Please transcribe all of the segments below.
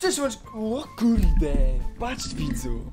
Cześć, o kurde, patrz widzu.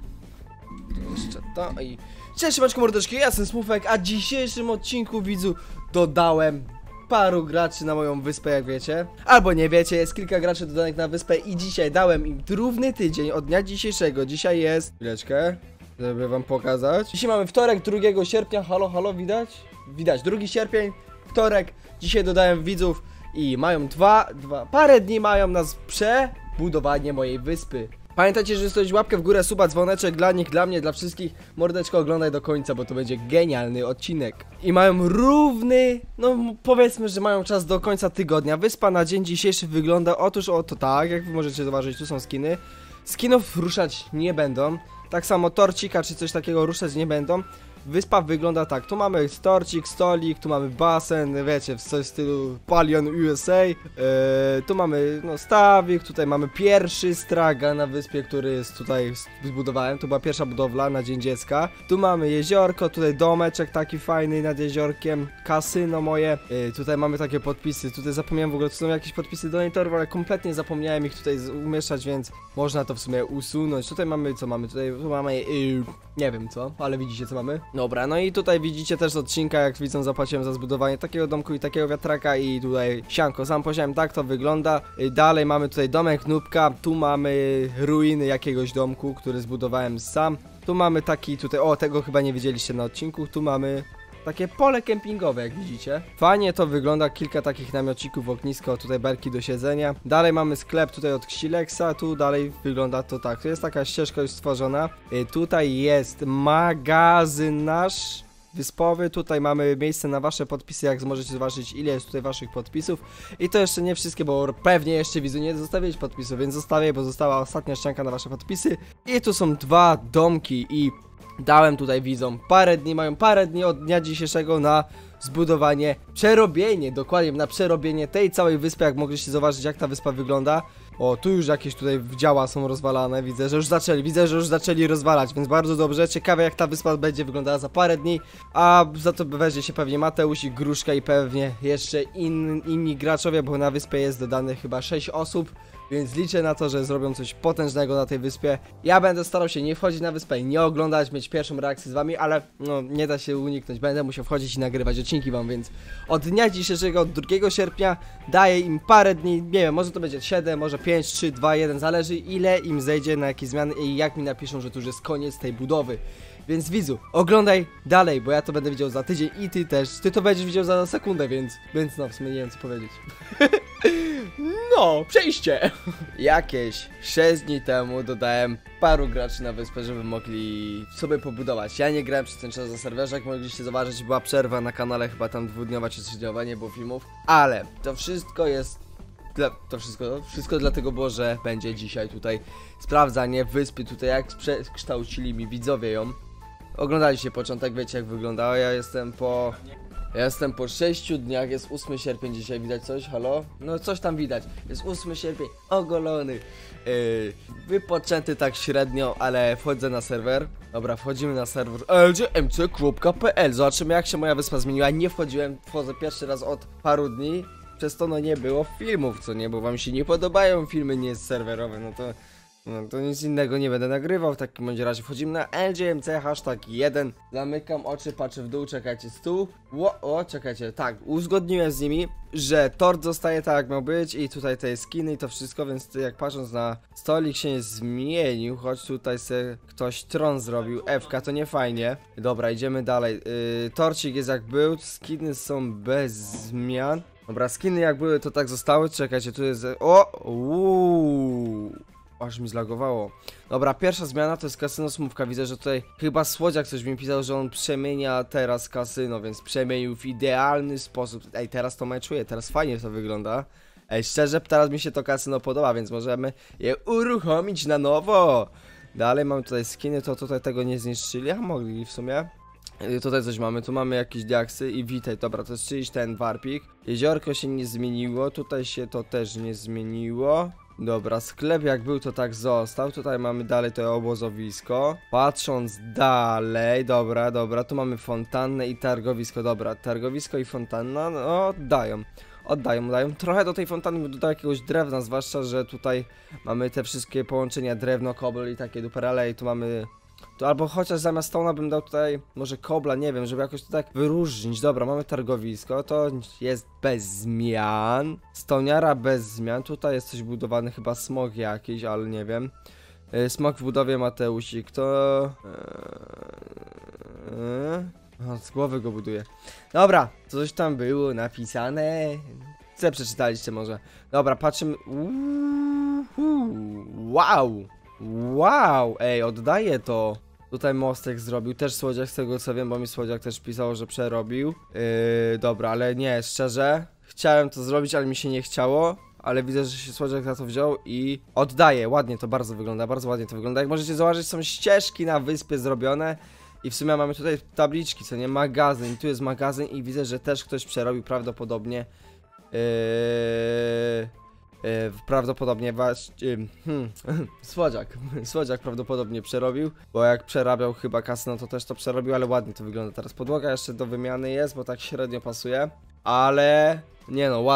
To jeszcze to i... Cześć, maczku mordeczki, ja jestem Smurfek, a w dzisiejszym odcinku widzu dodałem paru graczy na moją wyspę, jak wiecie. Albo nie wiecie, jest kilka graczy dodanych na wyspę i dzisiaj dałem im równy tydzień od dnia dzisiejszego. Dzisiaj jest... Chwileczkę, żeby wam pokazać. Dzisiaj mamy wtorek, 2 sierpnia, halo, widać? Widać, 2 sierpień, wtorek. Dzisiaj dodałem widzów i mają parę dni mają nas budowanie mojej wyspy. Pamiętajcie, że zostawić łapkę w górę, suba, dzwoneczek dla nich, dla mnie, dla wszystkich. Mordeczko, oglądaj do końca, bo to będzie genialny odcinek. I mają równy, no powiedzmy, że mają czas do końca tygodnia. Wyspa na dzień dzisiejszy wygląda otóż oto tak, jak wy możecie zauważyć, tu są skiny. Skinów ruszać nie będą. Tak samo torcika czy coś takiego ruszać nie będą. Wyspa wygląda tak, tu mamy torcik, stolik, tu mamy basen, wiecie, w coś w stylu Palion USA. Tu mamy no stawik, tutaj mamy pierwszy stragan na wyspie, który jest tutaj zbudowałem. To była pierwsza budowla na Dzień Dziecka. Tu mamy jeziorko, tutaj domeczek taki fajny nad jeziorkiem, kasyno moje. Tutaj mamy takie podpisy, tutaj zapomniałem w ogóle, tu są jakieś podpisy donatorów, ale kompletnie zapomniałem ich tutaj umieszczać, więc można to w sumie usunąć. Tutaj mamy, co mamy? Tu mamy, nie wiem co, ale widzicie co mamy? Dobra, no i tutaj widzicie też z odcinka, jak widzą, zapłaciłem za zbudowanie takiego domku i takiego wiatraka i tutaj sianko. Sam posiałem, tak to wygląda. Dalej mamy tutaj domek Nubka, tu mamy ruiny jakiegoś domku, który zbudowałem sam. Tu mamy taki tutaj, o tego chyba nie widzieliście na odcinku, tu mamy takie pole kempingowe, jak widzicie. Fajnie to wygląda, kilka takich namiocików, ognisko, tutaj berki do siedzenia. Dalej mamy sklep tutaj od Xileksa, tu dalej wygląda to tak. Tu jest taka ścieżka już stworzona. Tutaj jest magazyn nasz wyspowy, tutaj mamy miejsce na wasze podpisy, jak możecie zobaczyć, ile jest tutaj waszych podpisów. I to jeszcze nie wszystkie, bo pewnie jeszcze widzu nie zostawiłeś podpisów, więc zostawię, bo została ostatnia ścianka na wasze podpisy. I tu są 2 domki i dałem tutaj widzom mają parę dni od dnia dzisiejszego na zbudowanie, przerobienie, dokładnie na przerobienie tej całej wyspy, jak mogliście zobaczyć, jak ta wyspa wygląda. O, tu już jakieś tutaj działa są rozwalane, widzę, że już zaczęli rozwalać, więc bardzo dobrze. Ciekawe, jak ta wyspa będzie wyglądała za parę dni, a za to weźmie się pewnie Mateusz i Gruszka i pewnie jeszcze inni graczowie, bo na wyspie jest dodanych chyba 6 osób. Więc liczę na to, że zrobią coś potężnego na tej wyspie. Ja będę starał się nie wchodzić na wyspę i nie oglądać, mieć pierwszą reakcję z wami, ale no nie da się uniknąć. Będę musiał wchodzić i nagrywać odcinki wam, więc od dnia dzisiejszego, od 2 sierpnia daję im parę dni, nie wiem, może to będzie 7, może 5, 3, 2, 1, zależy ile im zejdzie na jakie zmiany i jak mi napiszą, że tu już jest koniec tej budowy. Więc widzu, oglądaj dalej, bo ja to będę widział za tydzień i ty też. Ty to będziesz widział za sekundę, więc no w sumie nie wiem co powiedzieć. No, przejście! Jakieś 6 dni temu dodałem paru graczy na wyspę, żeby mogli sobie pobudować. Ja nie grałem przez ten czas na serwerze, jak mogliście zobaczyć, była przerwa na kanale, chyba tam 2-dniowa czy 3-dniowa, nie było filmów. Ale to wszystko jest... Wszystko dlatego było, że będzie dzisiaj tutaj sprawdzanie wyspy, tutaj jak przekształcili mi widzowie ją. Oglądaliście początek, wiecie jak wyglądała, ja jestem po 6 dniach, jest 8 sierpień dzisiaj, widać coś? Halo? No coś tam widać, jest 8 sierpień, ogolony, wypoczęty tak średnio, ale wchodzę na serwer. Dobra, wchodzimy na serwer lgmc.pl. Zobaczymy jak się moja wyspa zmieniła, nie wchodzę pierwszy raz od paru dni. Przez to no nie było filmów, co nie, bo wam się nie podobają filmy nie serwerowe, no to nic innego nie będę nagrywał. W takim bądź razie wchodzimy na LGMC #1. Zamykam oczy, patrzę w dół, czekajcie, stół. Czekajcie, tak, uzgodniłem z nimi, że tort zostaje tak jak miał być i tutaj te skiny i to wszystko, więc jak patrząc na stolik się nie zmienił, choć tutaj sobie ktoś tron zrobił, FK, to nie fajnie. Dobra, idziemy dalej. Torcik jest jak był, skiny są bez zmian. Dobra, skiny jak były to tak zostały, czekajcie, tu jest... Aż mi zlagowało. Dobra, pierwsza zmiana to jest kasyno Smówka. Widzę, że tutaj chyba Słodziak coś mi pisał, że on przemienia teraz kasyno, więc przemienił w idealny sposób. Ej, teraz to meczuję, teraz fajnie to wygląda. Ej, szczerze, teraz mi się to kasyno podoba, więc możemy je uruchomić na nowo. Dalej mamy tutaj skiny, to tutaj tego nie zniszczyli, a mogli w sumie. Tutaj coś mamy, tu mamy jakieś diaksy i witaj, dobra, to jest czyjś ten warpik. Jeziorko się nie zmieniło, tutaj się to też nie zmieniło. Dobra, sklep jak był to tak został, tutaj mamy dalej to obozowisko. Patrząc dalej, dobra, tu mamy fontannę i targowisko, dobra, targowisko i fontanna, no dają. oddają. Trochę do tej fontanny bym dodał jakiegoś drewna, zwłaszcza, że tutaj mamy te wszystkie połączenia drewno, kobel i takie duperele i tu mamy... To albo chociaż zamiast stona bym dał tutaj może kobla, nie wiem, żeby jakoś to tak wyróżnić. Dobra, mamy targowisko, to jest bez zmian. Stoniara bez zmian, tutaj jest coś budowany, chyba smog jakiś, ale nie wiem. Smog w budowie Mateusik, to... z głowy go buduje. Dobra, coś tam było napisane. Co przeczytaliście może? Dobra, patrzymy. Wow! Wow! Ej, oddaję to. Tutaj mostek zrobił, też Słodziak z tego co wiem, bo mi Słodziak też pisał, że przerobił. Dobra, ale nie, szczerze. Chciałem to zrobić, ale mi się nie chciało. Ale widzę, że się Słodziak za to wziął i oddaje. Ładnie to bardzo wygląda, bardzo ładnie to wygląda. Jak możecie zauważyć, są ścieżki na wyspie zrobione. I w sumie mamy tutaj tabliczki, co nie? Magazyn. Tu jest magazyn i widzę, że też ktoś przerobił prawdopodobnie. Prawdopodobnie Słodziak prawdopodobnie przerobił, bo jak przerabiał chyba kasę, no to też to przerobił, ale ładnie to wygląda teraz. Podłoga jeszcze do wymiany jest, bo tak średnio pasuje, ale nie no,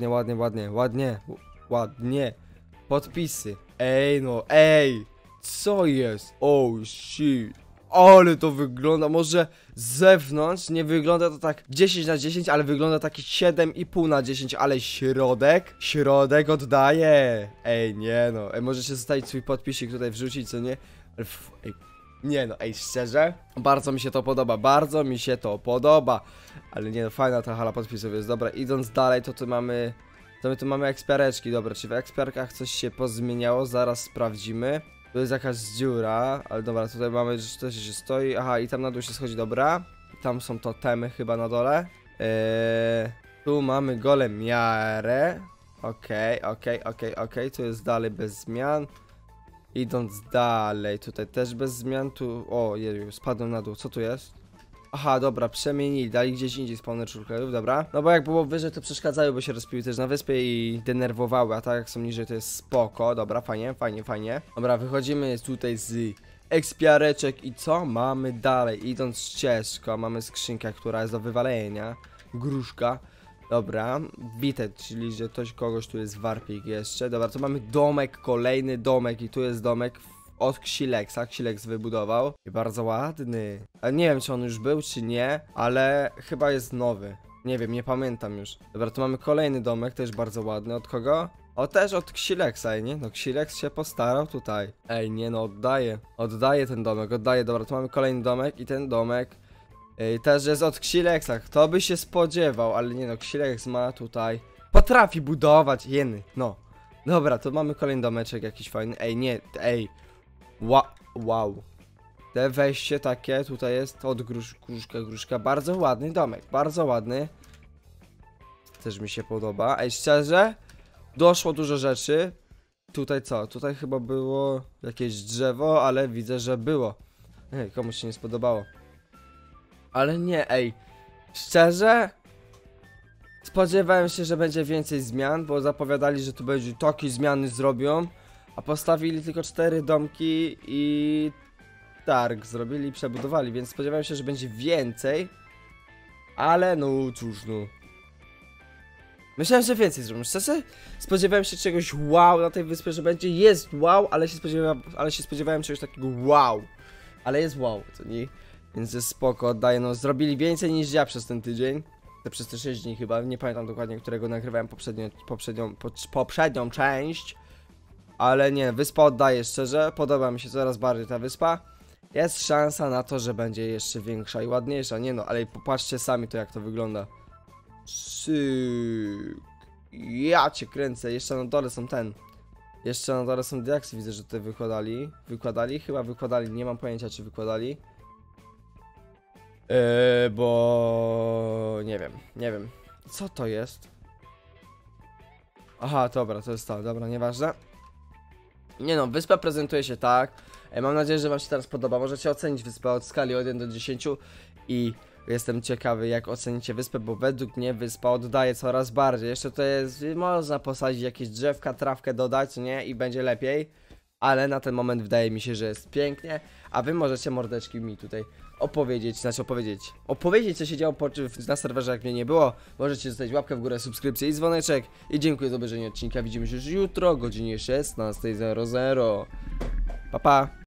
ładnie. Podpisy. Ej no, ej, co jest? Oh shit. Ale to wygląda, może z zewnątrz nie wygląda to tak 10/10, ale wygląda taki 7,5/10, ale środek oddaje. Ej, nie no, możecie zostawić swój podpisik tutaj wrzucić, co nie? Ej, nie no, ej, szczerze, bardzo mi się to podoba, ale nie no, fajna ta hala podpisów jest. Dobra, idąc dalej, to tu mamy, ekspiareczki, dobra, czy w ekspiarkach coś się pozmieniało, zaraz sprawdzimy. Tu jest jakaś dziura, ale dobra, tutaj mamy, że coś się stoi, aha, i tam na dół się schodzi, dobra. Tam są totemy chyba na dole. Tu mamy golemiarę. Okej, tu jest dalej bez zmian. Idąc dalej, tutaj też bez zmian, tu, o jeju, spadłem na dół, co tu jest? Aha, dobra, przemienili, dali gdzieś indziej spawner shulkerów, dobra. No bo jak było wyżej, to przeszkadzały, bo się rozpiły też na wyspie i denerwowały, a tak jak są niżej, to jest spoko, dobra, fajnie. Dobra, wychodzimy tutaj z ekspiareczek i co mamy dalej? Idąc ścieżką, mamy skrzynkę, która jest do wywalenia, gruszka. Dobra, bite, czyli że kogoś tu jest warpik jeszcze. Dobra, to mamy domek, kolejny domek i tu jest domek od Xilexa, Xilex wybudował i bardzo ładny. Ale nie wiem, czy on już był, czy nie, ale chyba jest nowy. Nie wiem, nie pamiętam już. Dobra, tu mamy kolejny domek, też bardzo ładny. Od kogo? O, też od Xilexa, nie? No, Xilex się postarał tutaj. Ej, nie no, oddaję ten domek, Dobra, tu mamy kolejny domek i ten domek też jest od Xilexa. Kto by się spodziewał, ale nie no, Xilex ma tutaj... Potrafi budować, jeny, no. Dobra, to mamy kolejny domeczek jakiś fajny. Ej, nie, ej. Wow. Te wejście takie, tutaj jest od gruszka. Bardzo ładny domek, bardzo ładny. Też mi się podoba. Ej, szczerze, doszło dużo rzeczy. Tutaj co? Tutaj chyba było jakieś drzewo, ale widzę, że było. Ej, komuś się nie spodobało. Ale nie, ej. Szczerze, spodziewałem się, że będzie więcej zmian, bo zapowiadali, że tu będzie takie zmiany zrobią. A postawili tylko 4 domki i targ zrobili i przebudowali, więc spodziewałem się, że będzie więcej. Ale no cóż, no. Myślałem, że więcej zrobią. Szczerze, spodziewałem się czegoś wow na tej wyspie, że będzie. Jest wow, ale się spodziewałem czegoś takiego wow. Ale jest wow, to nie? Więc jest spoko, oddaję. No, zrobili więcej niż ja przez ten tydzień. Przez te 6 dni chyba, nie pamiętam dokładnie, którego nagrywałem poprzednią część. Ale nie, wyspa oddaje, szczerze, podoba mi się coraz bardziej ta wyspa. Jest szansa na to, że będzie jeszcze większa i ładniejsza, nie no, ale popatrzcie sami to jak to wygląda. Ja cię kręcę, jeszcze na dole są jeszcze na dole są diaksy, widzę, że tutaj chyba wykładali, nie mam pojęcia czy wykładali. Bo... nie wiem. Co to jest? Aha, dobra, to jest to, dobra, nieważne. Nie no, wyspa prezentuje się tak. Mam nadzieję, że wam się teraz podoba. Możecie ocenić wyspę od skali 1 do 10 i jestem ciekawy, jak ocenicie wyspę, bo według mnie wyspa oddaje coraz bardziej. Jeszcze to jest, można posadzić jakieś drzewka, trawkę dodać, nie? I będzie lepiej. ale na ten moment wydaje mi się, że jest pięknie, a wy możecie mordeczki mi tutaj opowiedzieć co się działo na serwerze, jak mnie nie było. Możecie zostawić łapkę w górę, subskrypcję i dzwoneczek i dziękuję za obejrzenie odcinka, widzimy się już jutro o godzinie 16:00. Pa pa!